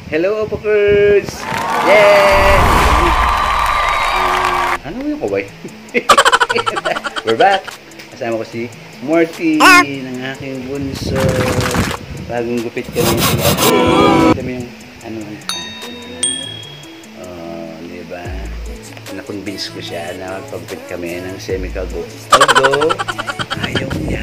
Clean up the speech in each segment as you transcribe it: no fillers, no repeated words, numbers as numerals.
Hello, Opokers! Yeah! Ano yung kaway? We're back! Kasama ko si Morty ng aking bunso. Bagong gupit kami. Kami yung diba? Na-convince ko siya na magpagupit kami ng semi-kalbo. Although, ayaw niya.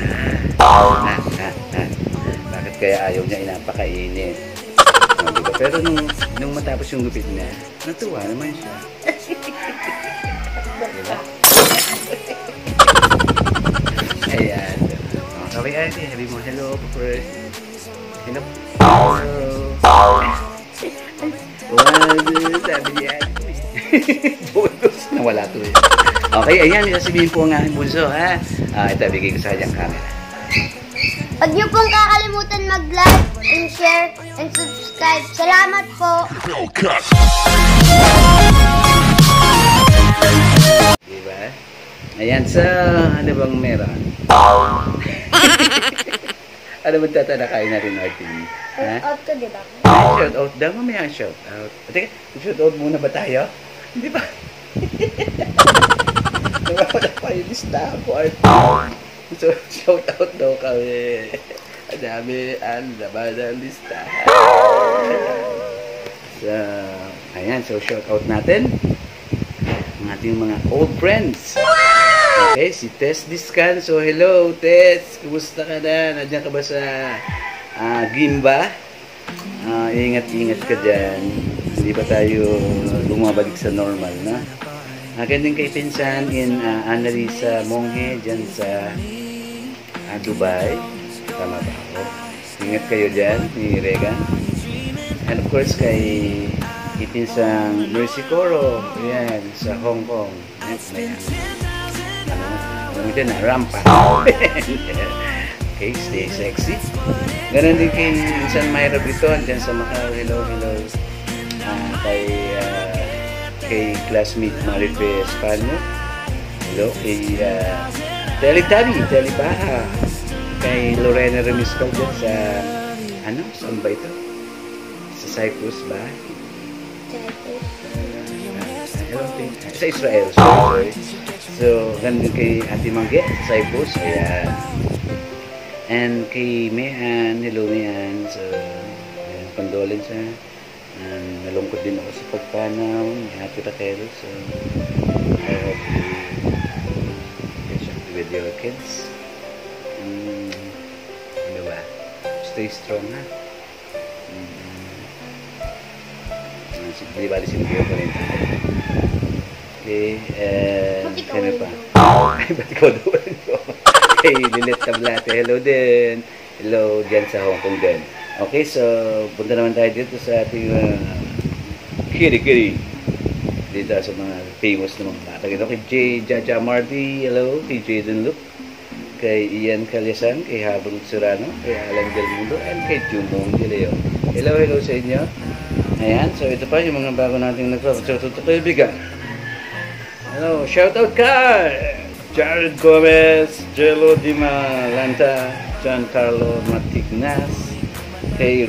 Bakit kaya ayaw niya? Inapakainit. Diba? Pero nung matapos yung gupit niya, natuwa naman siya. Diba? Ayan. Okay, ate. Sabi mo, hello, first. Hello. Sabi niya. Bonus. Nawala to eh. Okay, ayan. Sasabihin po ang aking bunso, ha? Ito, bigay ko sa kanyang camera. Huwag niyo pong kakalimutan mag-like and share and subscribe. Salamat po. Diba? Ayan, sa ano bang meron? Ano ba tatanakain natin, Martin? Shout out to, diba? Shout out daw, mamaya shout out. Teka, shout out muna ba tayo? Hindi ba? Nawawala pa yung lista ko, So, shout out daw kami. Ang dami ang laban ng lista. So, ayan. So, shout out natin ang ating mga old friends. Okay, si Tess Discan. So, hello, Tess. Kumusta ka na? Nandiyan ka ba sa Gimba? Ingat-ingat ka dyan. Hindi ba tayo lumabalik sa normal, na? Akin din kay Pinsan in Annalisa Monghe dyan sa Dubai. Tama ba ako? Ingat kayo dyan ni Regan. And of course kay Pinsang Mercy Coro. Ayan, sa Hong Kong. Ano dyan na? Rampa. Okay, stay sexy. Ganon din kay Pinsan Myra Briton dyan sa Macau. Hello, hello. Kay classmate Marife Espano. Hello. Kay Telibaha. Kay Lorena Remiscal dyan sa saan ba ito? Sa Cyprus ba? Sa Israel. Sorry. So, ganun kay Ate Mangge sa Cyprus. Ayan. And kay Mehan. Hello, Mehan. So, ayan, condolence ha. Nalungkot din ako sa pagpanaw ni Happy Rakelo. So, I hope you catch up with your kids. Ano ba? Stay strong, ha? Di bali sinigyan ko rin tayo. Okay, kano pa? Ay, ba't ikaw doon? Okay, Lilet Tablate. Hello din. Hello dyan sa Hong Kong din. Okay, so punta naman tayo dito sa ating kiri-kiri dito sa mga famous na mga bata. Kay Jay Jaja Marty, hello, kay Jaden Luke, kay Ian Calyasan, kay Habrut Serrano, kay Alan Del Mundo, and kay Jumong Gileo. Hello, hello sa inyo. Ayan, so ito pa yung mga bago nating nagpapasyoto kayo bigan. Hello, shout out ka! Jared Gomez, Jello Di Malanta, Giancarlo Matignas, kay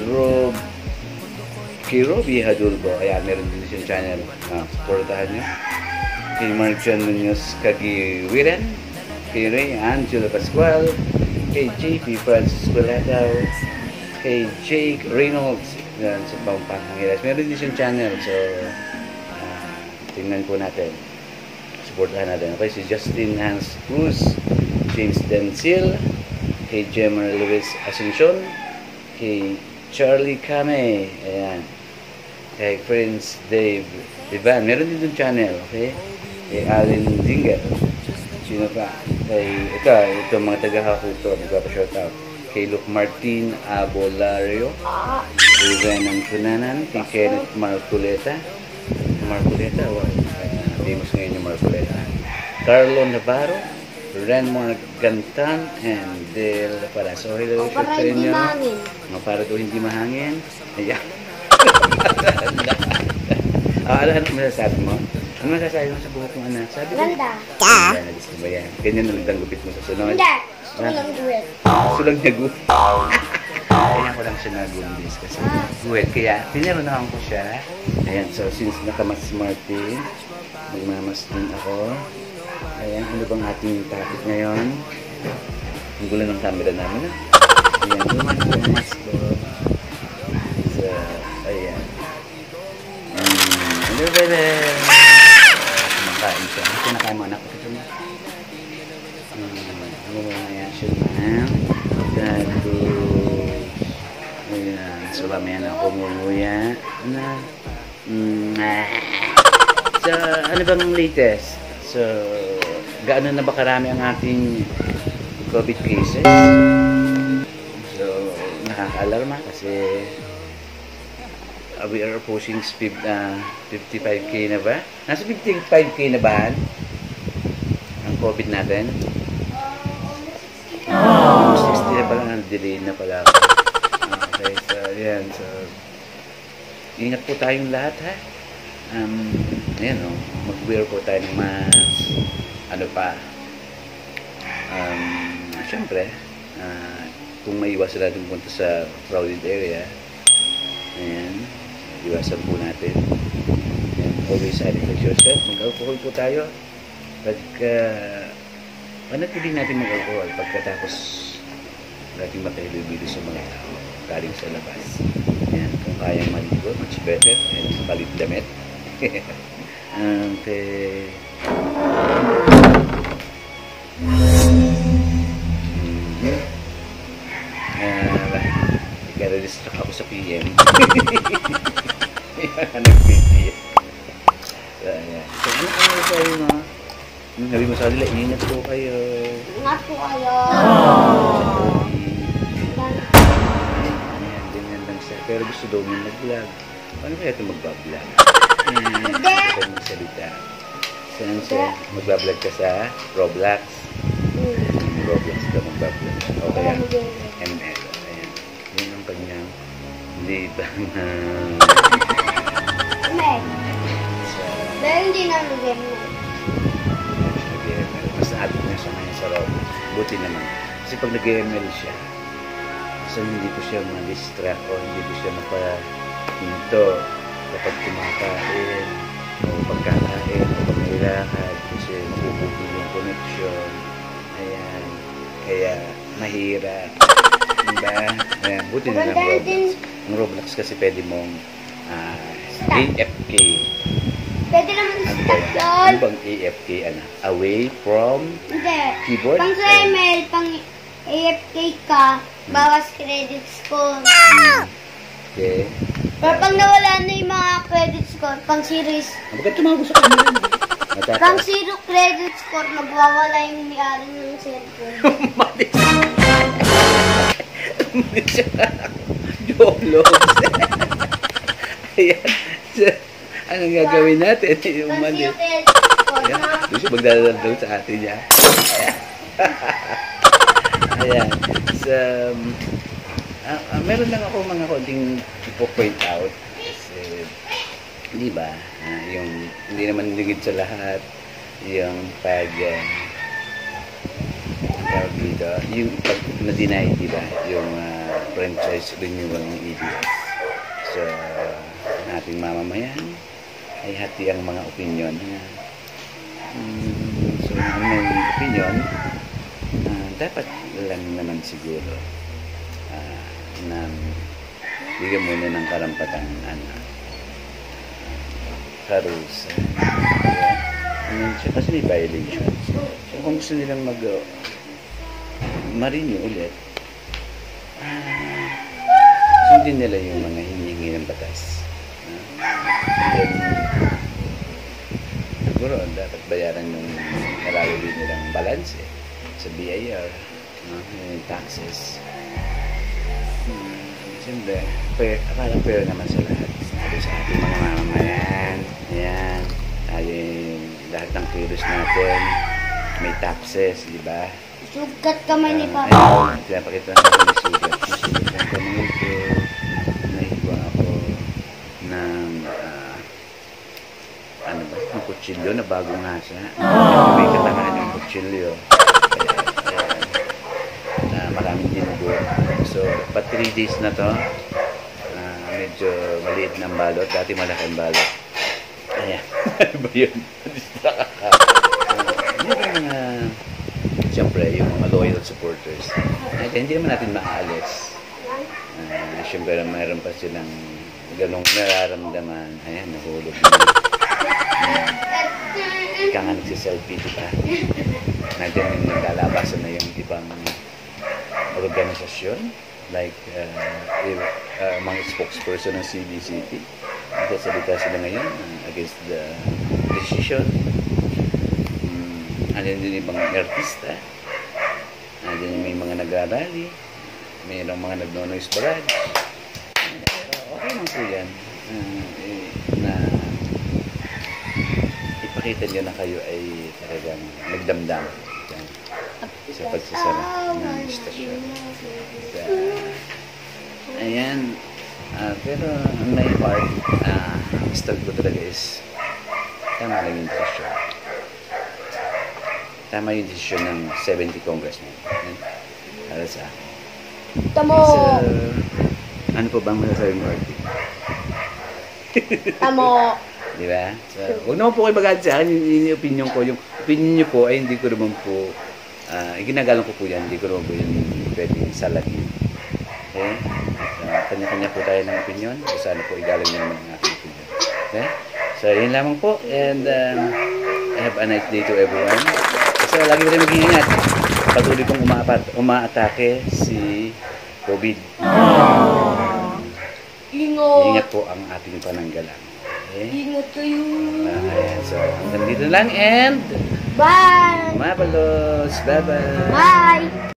Robbie Hadulbo. Ayan, meron din siyang channel. Supportahan nyo. Kay Marjan Munoz Kagiwiran. Kay Ray Angelo Pascual. Kay JP Francisco Lataw. Kay Jake Reynolds. Yan, sa Pampangilas. Meron din siyang channel. So, tingnan po natin. Supportahan natin. Okay, si Justin Hans Cruz. James Densil. Kay Jemer Luis Asuncion. Kay Charlie Kame, ayan. Kay Prince Dave Ivan, meron din yung channel, okay? Kay Allen Zinger, sino pa? Kay ito mga taga-hakuto, nagpapa-shout out. Kay Luke Martin Abolario, kay Renan Cunanan, kay Kenneth Marculeta, famous ngayon yung Marculeta. Carlo Navarro, Renmar Gantan, and Del Paraso. Hello, para hindi mahangin. Para daw hindi mahangin. Ayan. Ano masasabi mo? Ano masasabi mo sa buhok mo, anak? Sabi ko. Ganda. Ganda. Gusto ba yan? Ganyan na lang gupit mo sa sunod. Hindi. Sulang duwet. Sulang na gupit. kaya ko lang siya nagulis kasi guwet. Kaya tinarunahan ko siya. Ayan, so since nakamas Martin, magmamas din ako. Ayan, ano bang ating topic ngayon? Ang gulo ng camera namin. Ayan, lumas ko. So, ayan. Ano ba na? Kumakain siya. Kinakain mo anak ko. Ito na. Ano ba ngayon siya na? Ayan. So, mamaya na ako mumuya. So, ano bang latest? So, gaano na ba karami ang ating COVID cases? So, nakaka-alarma kasi we are approaching 55K na ba? Nasa 55K na ba ang COVID natin? 60 na pala, delay na pala. Okay, so, ayan. So, ingat po tayong lahat, ha? Ayan, no? Mag-wear po tayo ng mask. Ano pa? Siyempre, kung maiwasan natin punta sa crowded area, ayan, iwasan po natin. Ayan, always sanitize yourself. Mag-alcohol po tayo. Panatili natin mag-alcohol pagkatapos natin makahilibili sa mga tao galing sa labas. Ayan, kung kayang maligo, much better. Ayan, palit damit. Okay. Nag-distract ako sa PM. Nag-PM. So, ayan. So, ano kayo na? Sabi mo sa kanila, ingat po kayo. Ingat po kayo. Ayan, ganyan lang siya. Pero gusto daw mo mag-vlog. Paano kaya ito mag-vlog? Hindi. Ito magsalita. Saan siya? Mag-vlog ka sa Roblox. Roblox ka mag-vlog. O kaya ML. Ayan. Yun ang kanyang libang pero hindi na mag-ML. Mas addict na siya ngayon sa Roblox. Buti naman. Kasi pag nag-ML siya, so hindi ko siya ma-distract o hindi ko siya mapahinto kapag kumakain o pagkakain o pag nilakad kasi mabubugbog yung connection. Ayan. Kaya mahirap. Diba? Ayan. Buti na lang Roblox. Ang Roblox kasi pwede mong AFK. Pwede naman stop yun. Ano bang AFK? Ano? Away from keyboard? Pang sa ML, pang AFK ka, bawas credit score. Okay. Pero pag nawala na yung mga credit score, pang series. Bakit tumawag sa kanila? Pang zero credit score, magwawala yung may-ari ng cellphone. Umalis. Umalis siya. Joblos. Ayan. Anong gagawin natin? Umalis. Gusto magdadaldal sa atin niya. Ayan. So, meron lang ako mga konting ipo-point out. Kasi, di ba, yung hindi naman ligid sa lahat, yung pag dito, yung pag na-deny, di ba, yung franchise renewal ng EBS. So, ating mamamayan ay hati ang mga opinion. So, ang may opinion, dapat lang naman siguro na bigyan muna ng karampatang sa rules. Kasi may violation. So, kung gusto nilang ma-renew ulit, sundin nila yung mga hinihingi ng batas. Then, siguro, dapat bayaran yung nalalagay nilang balance sa BIR, yung taxes. Siyempre, akala fair naman sa lahat. Sa ating mga mamamayan. Ayan. Lahat ng kilos natin, may taxes, di ba? Sugat kamay ni Papa. Pinapakita natin yung sugat. Sugat ng kamay ko. Nahiwa ako ng ng kutsilyo na bagong hasa. May katangahan yung kutsilyo. Maraming dinugo. So, dapat 3 days na to. Medyo maliit ng balot. Dati malaki ang balot. Ayan. Ano ba yun? Siyempre, yung mga loyal supporters. Ay, hindi naman natin maaalis. Siyempre, mayroon pa silang ganong nararamdaman. Ayan, nahulog na. Ika nga nagsiselfie, diba? Nandiyan yung naglalabasan na yung ibang organisasyon. Like, mga spokesperson ng CBCT. Nagsasalita sila ngayon against the decision. Andyan din yung mga artista. Andyan may mga nagrarally. Mayroong mga nagno-noise barrage. Okay lang po yan. Na ipakita nyo na kayo ay talagang nagdamdam sa pagsasara ng istasyon. Ayan. Pero ang may part, ang style ko talaga is tama lang yung desisyon. Tama yung desisyon ng 70 congressmen. Para sa akin. Tamo! Ano po bang masasabi mo, Artie? Tamo! Di ba? So, huwag naman po kayo mag-add sa akin yung opinion ko. Yung opinion nyo po ay hindi ko naman po, ginagalang ko po yan, hindi ko naman po yun pwedeng salagin. Okay? Kanya-kanya po tayo ng opinion. So, sana po igalang nyo naman ang aking opinion. Okay? So, yun lamang po. And have a nice day to everyone. So, lagi mo rin mag-iingat. Patuloy kong umaatake si COVID. Ingat po ang ating pananggalang. Okay? Ingat kayo! So, hanggang dito lang and Bye! mabalos! Bye-bye! Bye!